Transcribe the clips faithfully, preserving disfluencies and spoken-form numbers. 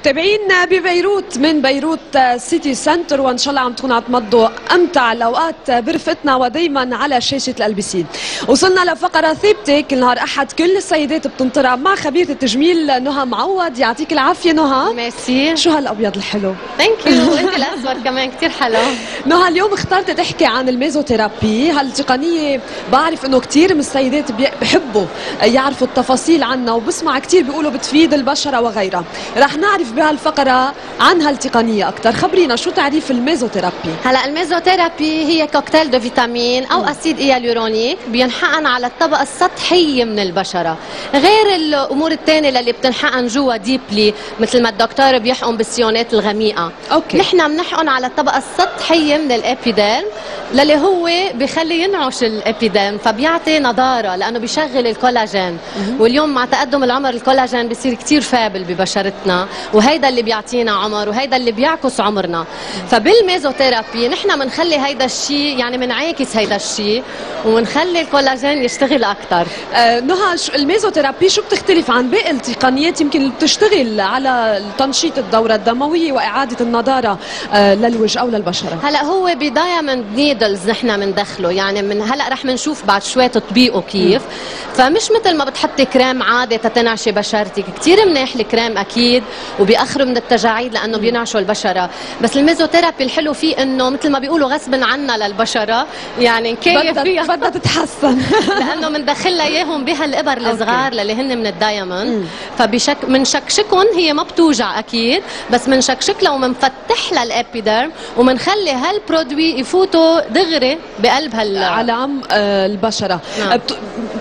متابعين ببيروت من بيروت سيتي سنتر، وان شاء الله عم تكونوا عم تمضوا امتع الاوقات برفقتنا ودايما على شاشه ال بي سي. وصلنا لفقره ثابته كل نهار احد كل السيدات بتنطرها مع خبيره التجميل نهى معوض. يعطيك العافيه نهى. ميرسي. شو هالابيض الحلو؟ ثانك يو. وانت الاصفر كمان كثير حلو. نهى اليوم اخترت تحكي عن الميزوثيرابي، هالتقنيه بعرف انه كثير من السيدات بحبوا يعرفوا التفاصيل عنها وبسمع كثير بيقولوا بتفيد البشره وغيرها. رح نعرف بهالفقره عن هالتقنيه اكثر. خبرينا شو تعريف الميزوثيرابي؟ هلا الميزوثيرابي هي كوكتيل دو فيتامين او م. اسيد هيالورونيك بينحقن على الطبقه السطحيه من البشره، غير الامور الثانيه اللي بتنحقن جوا ديبلي مثل ما الدكتور بيحقن بالسيونات الغميقه. اوكي. نحن بنحقن على الطبقه السطحيه من الابيديرم للي هو بخلي ينعش الابيديرم، فبيعطي نضاره لانه بيشغل الكولاجين. م. واليوم مع تقدم العمر الكولاجين بصير كثير فابل ببشرتنا، وهيدا اللي بيعطينا عمر وهيدا اللي بيعكس عمرنا. فبالميزوثيرابي نحن بنخلي هيدا الشيء، يعني بنعاكس هيدا الشيء وبنخلي الكولاجين يشتغل اكثر. آه نهى، الميزوثيرابي شو بتختلف عن باقي التقنيات يمكن اللي بتشتغل على تنشيط الدوره الدمويه واعاده النضاره آه للوجه او للبشره؟ هلا هو بدايموند نيدلز نحن بندخله، يعني من هلا رح بنشوف بعد شوي تطبيقه كيف. م. فمش مثل ما بتحطي كريم عادي تتنعشي بشرتك، كثير منيح الكريم اكيد وبيأخروا من التجاعيد لانه بينعشوا البشره، بس الميزوثيرابي الحلو فيه انه مثل ما بيقولوا غصب عنا للبشره، يعني نكيف فيها بدها تتحسن لانه بندخلها اياهم بهالابر الصغار اللي هن من الدايموند، فبشك منشكشكهم، هي ما بتوجع اكيد بس منشكشك لها ومنفتح لها الابيديرم ومنخلي هالبرودوي يفوتوا دغري بقلب هال على عم البشره. نعم. بت...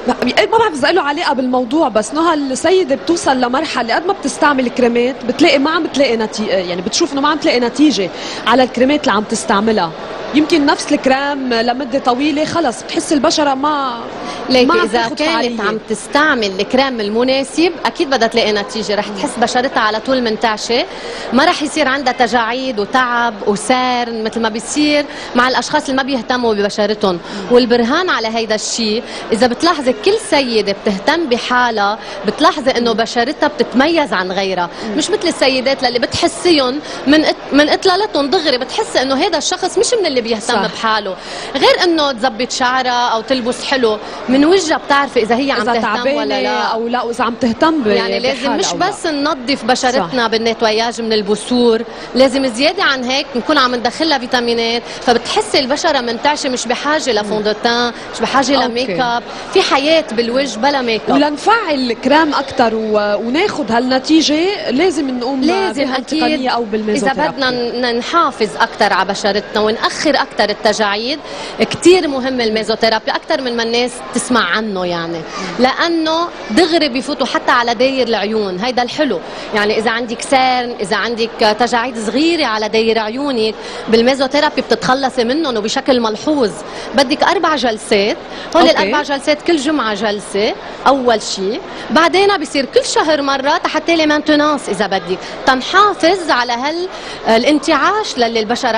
ما بعرف اذا له علاقه بالموضوع، بس نهى السيده بتوصل لمرحله قد ما بتستعمل كريمات بتلاقي ما عم بتلاقي نتيجه، يعني بتشوف انه ما عم تلاقي نتيجه على الكريمات اللي عم تستعملها. يمكن نفس الكريم لمده طويله خلص بتحس البشره ما ليك ما اذا كانت فعالية. عم تستعمل الكريم المناسب اكيد بدها تلاقي نتيجه، رح تحس بشرتها على طول منتعشه، ما رح يصير عندها تجاعيد وتعب وسارن مثل ما بيصير مع الاشخاص اللي ما بيهتموا ببشرتهم. والبرهان على هيدا الشيء اذا بتلاحظي كل سيده بتهتم بحالها بتلاحظي انه بشرتها بتتميز عن غيرها، مش مثل السيدات اللي بتحسيهم من من اطلالتهم دغري بتحسي انه هذا الشخص مش من اللي بيهتم صح. بحاله، غير انه تظبط شعرها او تلبس حلو من وجهها بتعرفي اذا هي عم تهتم ولا لا او لا، واذا عم تهتم يعني لازم مش بس ننظف بشرتنا بالنتواياج من البثور، لازم زياده عن هيك نكون عم ندخلها فيتامينات، فبتحسي البشره منتعشه مش بحاجه لفوندوتان، مش بحاجه لميك اب، في حياه بالوجه بلا ميك اب. ولنفعل كريم اكثر وناخذ هالنتيجه لازم نقوم بهالتقنيه او بالميزوثيرابي. اذا بدنا نحافظ اكثر على بشرتنا ونأخر اكثر التجاعيد، كثير مهم الميزوثيرابي اكثر من ما الناس تسمع عنه، يعني لانه دغري بيفوتوا حتى على داير العيون. هيدا الحلو، يعني اذا عندك سارن، اذا عندك تجاعيد صغيره على داير عيونك، بالميزوثيرابي بتتخلصي منهم وبشكل ملحوظ. بدك اربع جلسات، هول الاربع جلسات كل جمعه جلسه اول شيء، بعدين بيصير كل شهر مره حتى لي مانتونانس اذا بدك، تنحافظ على هال الانتعاش للي البشره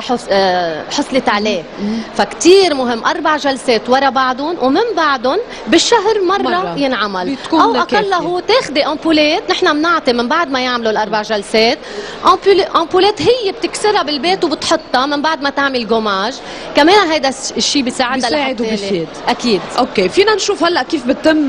حصلت عليه. فكتير مهم اربع جلسات ورا بعضهم، ومن بعدهم بالشهر مره, مرة. ينعمل او اقله تاخذي امبولات. نحن بنعطي من بعد ما يعملوا الاربع جلسات امبولات هي بتكسرها بالبيت وبتحطها من بعد ما تعمل جوماج. كمان هيدا الشيء بيساعدها بيساعد وبيفيد اكيد. اوكي، فينا نشوف هلا كيف بتتم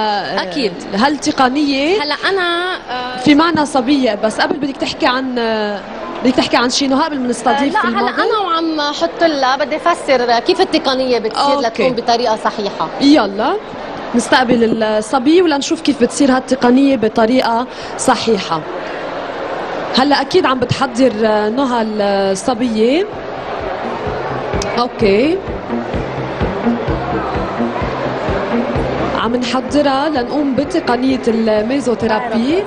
اكيد هالتقنيه. هلا انا في معنا صبيه، بس قبل بدك تحكي عن بدك تحكي عن شيء نهى قبل ما نستضيف لا هلا انا وعم حط لها بدي افسر كيف التقنيه بتصير لتكون بطريقه صحيحه. يلا نستقبل الصبي ولنشوف كيف بتصير هالتقنيه بطريقه صحيحه. هلا اكيد عم بتحضر نهى الصبيه. اوكي، عم نحضرها لنقوم بتقنيه الميزوثيرابي.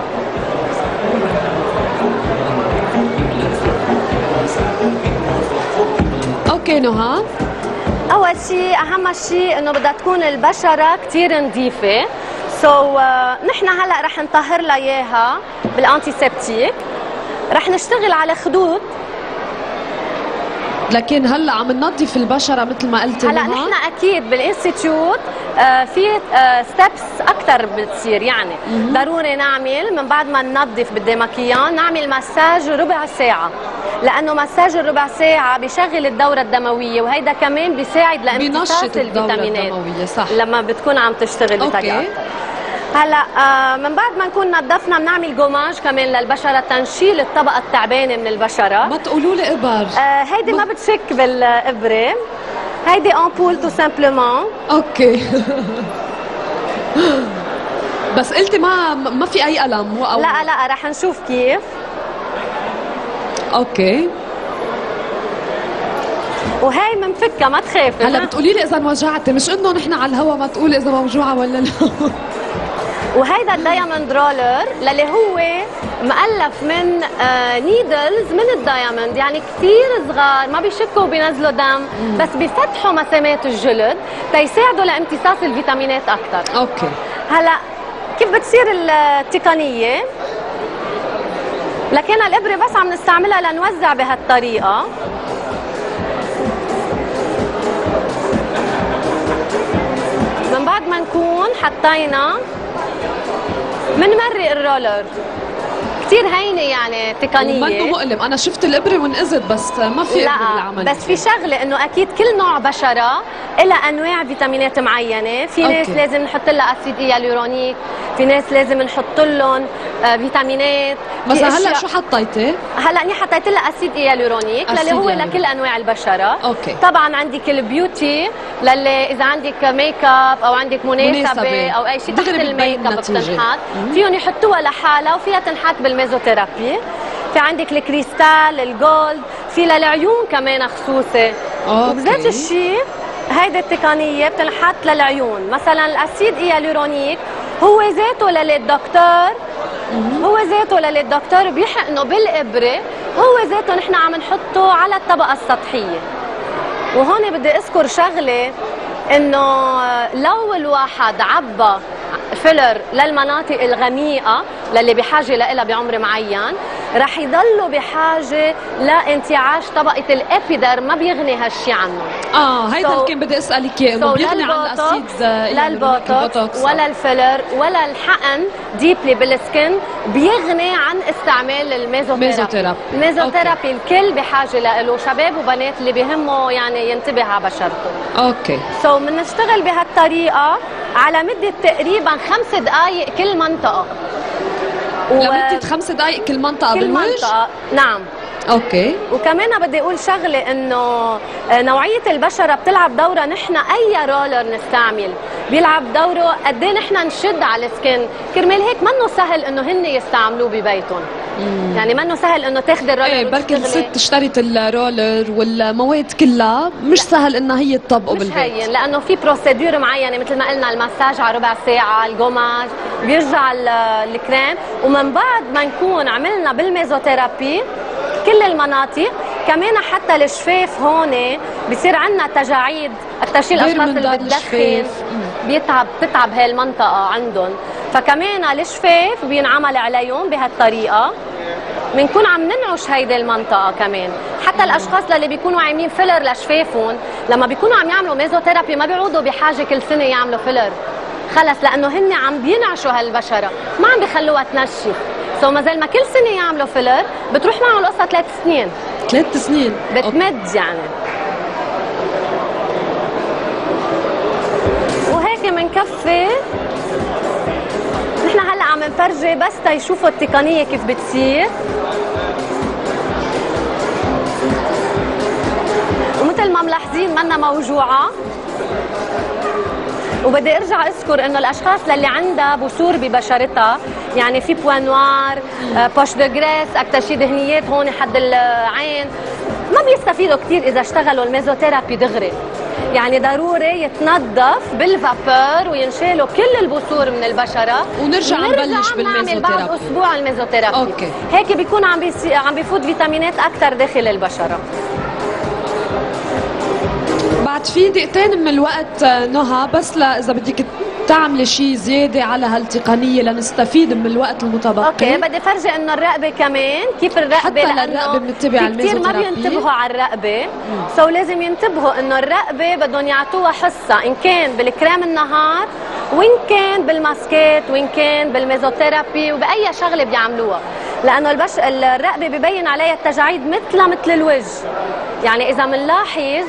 اوكي نهى، اول شيء اهم شيء انه بدها تكون البشره كثير نظيفه. سو so, uh, نحن هلا رح نطهر لها اياها بالانتي سيبتيك. رح نشتغل على خدود لكن هلا عم ننظف البشره مثل ما قلتي. هلا نحن اكيد بالانستيتيوت آه في آه ستبس اكثر بتصير، يعني مم. ضروري نعمل من بعد ما ننظف بالديماكيان نعمل مساج ربع ساعه، لانه مساج الربع ساعه بيشغل الدوره الدمويه، وهيدا كمان بيساعد لامتصاص الفيتامينات صح. لما بتكون عم تشتغل بطريقه اكثر. هلا آه من بعد ما نكون نظفنا بنعمل جوماج كمان للبشره تنشيل الطبقه التعبانه من البشره. ما تقولوا لي ابر. آه هيدي ما بتشك بالابره، هيدي امبول تو سامبلومون. اوكي. بس قلتي ما ما في اي الم مو أو... لا لا رح نشوف كيف. اوكي. وهي منفكه ما تخافي. هلا بتقولي لي اذا وجعتي، مش انه نحن على الهوا ما تقولي اذا موجوعه ولا لا. وهيدا الدايموند رولر للي هو مؤلف من آه نيدلز من الدايموند، يعني كثير صغار ما بيشكوا وبينزلوا دم، مم. بس بيفتحوا مسامات الجلد تيساعدوا لامتصاص الفيتامينات اكثر. اوكي. هلا كيف بتصير التقنيه؟ لكن الابره بس عم نستعملها لنوزع بهالطريقه. من بعد ما نكون حطينا منمرق الرولر، كثير هينه يعني تقنيه ومنه مؤلم. انا شفت الابره وانقذت بس ما في ابره بالعمل. بس في شغله انه اكيد كل نوع بشره لها انواع فيتامينات معينه، في ناس أوكي. لازم نحط لها اسيد هيالورونيك، في ناس لازم نحط لهم آه فيتامينات. بس هلا شو حطيتي؟ هلا اني حطيت لها اسيد هيالورونيك للي هو لكل انواع البشره. أوكي. طبعا عندك البيوتي للي اذا عندك ميك اب او عندك مناسبه, مناسبة. او اي شيء تحت الميك اب بتنحط، فيهم يحطوها لحالها وفيها تنحط بالميزوثيرابي. في عندك الكريستال، الجولد، في للعيون كمان خصوصي. وبذات الشيء هيدي التقنيه بتنحط للعيون. مثلا الاسيد هيالورونيك هو ذاته للدكتور، هو ذاته للدكتور بيحقنه بالابره، هو ذاته نحن عم نحطه على الطبقه السطحيه. وهون بدي اذكر شغله، انه لو الواحد عبى فيلر للمناطق الغميقه للي بحاجه لها بعمر معين، رح يضلوا بحاجه لانتعاش طبقه الابيدر، ما بيغني هالشيء عنه. اه هيدا اللي so, كان بدي اسالك اياه، انه بيغني عن الاسيد لا البوتوكس ولا الفيلر ولا الحقن ديبلي بالسكن بيغني عن استعمال الميزوثيرابي. الميزوثيرابي الكل بحاجه له، شباب وبنات اللي بيهمه يعني ينتبه على بشرته. اوكي. سو so, بنشتغل بهالطريقه على مده تقريبا خمس دقائق كل منطقه. لمدة خمس دقائق كل منطقة بالوجه؟ كل منطقة نعم. اوكي. وكمان بدي اقول شغله، انه نوعيه البشره بتلعب دوره. نحن اي رولر نستعمل بيلعب دوره قد ايه نحن نشد على السكن، كرمال هيك منه سهل انه هن يستعملوه ببيتهم. مم. يعني منه سهل انه تاخذ الرولر ايه بركي الست اشترت الرولر والمواد كلها مش لا. سهل انها هي تطبقه بالبيت، مش هين، لانه في بروسيدور معينه مثل ما قلنا، المساج على ربع ساعه، الجوماج، بيرجع الكريم. ومن بعد ما نكون عملنا بالميزوثيرابي كل المناطق، كمان حتى الشفاف هون بصير عندنا تجاعيد. اكثر الاشخاص اللي بتدخن بيتعب بتتعب هاي المنطقه عندهم، فكمان الشفاف بينعمل عليهم بهالطريقه. بنكون عم ننعش هيدي المنطقه كمان. حتى الاشخاص اللي بيكونوا عاملين فيلر لشفافهم، لما بيكونوا عم يعملوا ميزوثيرابي ما بيعودوا بحاجه كل سنه يعملوا فيلر، خلص، لانه هن عم بينعشوا هالبشره، ما عم بيخلوها تنشف. سو ما زال ما كل سنه يعملوا فيلر، بتروح معهم القصه ثلاث سنين. ثلاث سنين بتمد يعني. وهيك بنكفي. نحن هلا عم نفرجي بس تيشوفوا التقنيه كيف بتصير. ومثل ما ملاحظين منا موجوعه. وبدي ارجع اذكر انه الاشخاص اللي عندها بثور ببشرتها، يعني في بوان نوار، بوش دو غريس، اكثر شيء دهنيات هون حد العين، ما بيستفيدوا كثير اذا اشتغلوا الميزوثيرابي دغري. يعني ضروري يتنظف بالفابور وينشالوا كل البثور من البشره، ونرجع نبلش بالميزوثيرابي بعد اسبوع الميزوثيرابي. اوكي. هيك بيكون عم بيسي... عم بيفوت فيتامينات اكثر داخل البشره. بعد في دقيقتين من الوقت نهى، بس لا اذا بدك تعملي شيء زياده على هالتقنيه لنستفيد من الوقت المتبقي؟ اوكي، بدي فرجي انه الرقبه كمان كيف الرقبه، حتى للرقبه بنتبع على كثير ما بينتبهوا على الرقبه، سو لازم ينتبهوا انه الرقبه بدهم يعطوها حصه، ان كان بالكريم النهار وان كان بالماسكات وان كان بالميزوثيرابي وباي شغله بيعملوها، لانه البش الرقبه ببين عليها التجاعيد مثلها مثل الوجه. يعني اذا بنلاحظ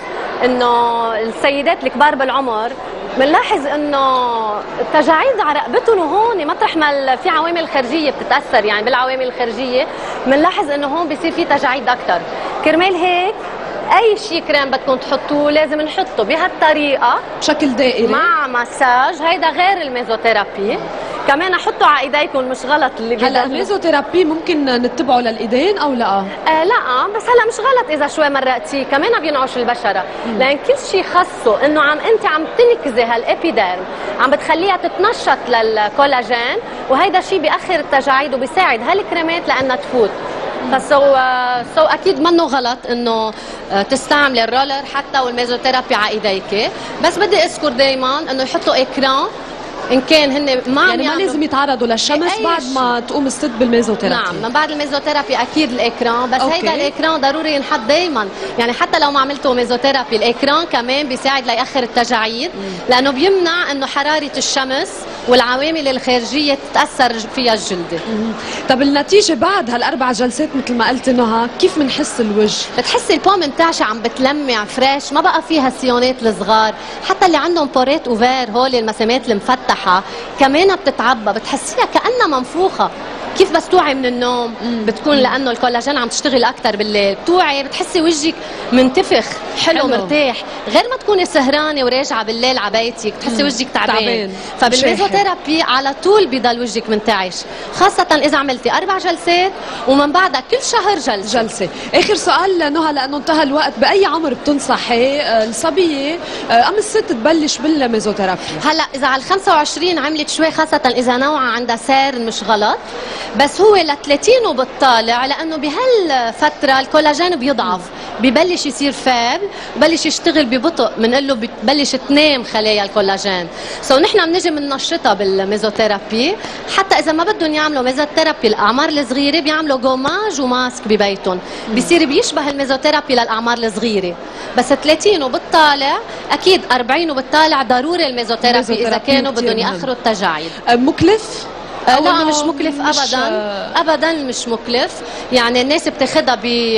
انه السيدات الكبار بالعمر بنلاحظ انه التجاعيد على رقبتهم وهون مطرح ما في عوامل خارجيه بتتاثر، يعني بالعوامل الخارجيه بنلاحظ انه هون بصير في تجاعيد اكثر. كرمال هيك اي شيء كريم بدكم تحطوه لازم نحطه بهالطريقه بشكل دائري مع مساج. هيدا غير الميزوثيرابي، كمان احطوا على ايديكم مش غلط اللي هلا الميزوثيرابي ممكن نتبعه للايدين او لا؟ آه لا، بس هلا مش غلط اذا شوي مرقتيه كمان بينعش البشره، لان كل شيء خصه انه عم انت عم تنكزي هالابيديرم، عم بتخليها تتنشط للكولاجين، وهيدا الشيء بياخر التجاعيد وبيساعد هالكريمات لانها تفوت. فسو سو اكيد منه غلط انه تستعملي الرولر حتى والميزوثيرابي على ايديك، بس بدي اذكر دائما انه يحطوا اكران ان كان هن ما يعني ما لازم يتعرضوا للشمس بعد ما تقوم الست بالميزوثيرابي. نعم، من بعد الميزوثيرابي اكيد الاكران، بس أوكي. هيدا الاكران ضروري ينحط دائما، يعني حتى لو ما عملتوا ميزوثيرابي الاكران كمان بيساعد ليأخر التجاعيد، لانه بيمنع انه حراره الشمس والعوامل الخارجيه تتاثر فيها الجلده. طب النتيجه بعد هالاربع جلسات مثل ما قلت نهى كيف بنحس الوجه؟ بتحسي البوم متعشه عم بتلمع فريش، ما بقى فيها سيونات الصغار، حتى اللي عندهم بوريت اوفير هول المسامات المفتحه كمان بتتعبى، بتحسيها كأنها منفوخة. كيف بس توعي من النوم بتكون لانه الكولاجين عم تشتغل اكثر بالليل، بتوعي بتحسي وجهك منتفخ حلو, حلو مرتاح، غير ما تكوني سهرانه وراجعه بالليل على بيتك بتحسي وجهك تعبان, تعبان. فبالميزوثيرابي على طول بضل وجهك منتعش، خاصه اذا عملتي اربع جلسات ومن بعدها كل شهر جلسه. جلسه. اخر سؤال نهى لانه انتهى الوقت، باي عمر بتنصحي الصبيه ام الست تبلش بالميزوثيرابي؟ هلا اذا على خمسة وعشرين عملت شوي، خاصه اذا نوعها عندها سير مش غلط، بس هو ل ثلاثين وبالطالع، لانه بهالفتره الكولاجين بيضعف، ببلش يصير فاب، ببلش يشتغل ببطء، بنقول له بتبلش تنام خلايا الكولاجين. سو نحن بنجي بننشطها بالميزوثيرابي، حتى اذا ما بدهم يعملوا ميزوثيرابي الاعمار الصغيره بيعملوا جوماج وماسك ببيتهم، بيصير بيشبه الميزوثيرابي للاعمار الصغيره، بس ثلاثين وبالطالع اكيد أربعين وبالطالع ضروري الميزوثيرابي اذا كانوا بدهم ياخروا التجاعيد. مكلف؟ لا مش مكلف ابدا، ابدا مش مكلف، يعني الناس بتاخدها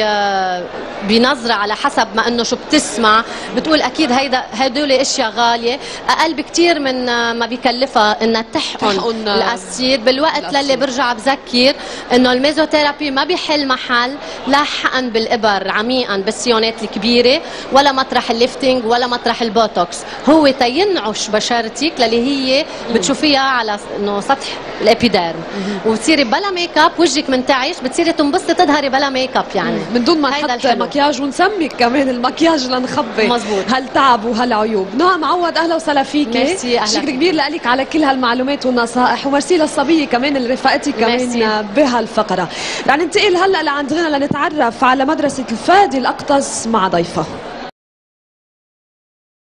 بنظره على حسب ما انه شو بتسمع، بتقول اكيد هيدا هدول اشياء غاليه، اقل بكثير من ما بيكلفها انها تحقن الاسيد. بالوقت للي برجع بذكر انه الميزوثيرابي ما بيحل محل لا حقن بالابر عميقا بالسيونات الكبيره، ولا مطرح الليفتنج ولا مطرح البوتوكس، هو تينعش بشرتك للي هي بتشوفيها على انه سطح الابيديرم، وبتصيري بلا ميك اب وجهك منتعش، بتصيري تنبسطي تظهري بلا ميك اب، يعني من دون ما نحط مكياج ونسمي كمان المكياج لنخبي مزبوط هالتعب وهالعيوب. نهى معوض اهلا وسهلا فيكي، شكر كبير لك على كل هالمعلومات والنصائح، ومرسي للصبيه كمان اللي رفقتي كمان بهالفقره. رح ننتقل هلا لعند غنى لنتعرف على مدرسه الفادي الاقطز مع ضيفه.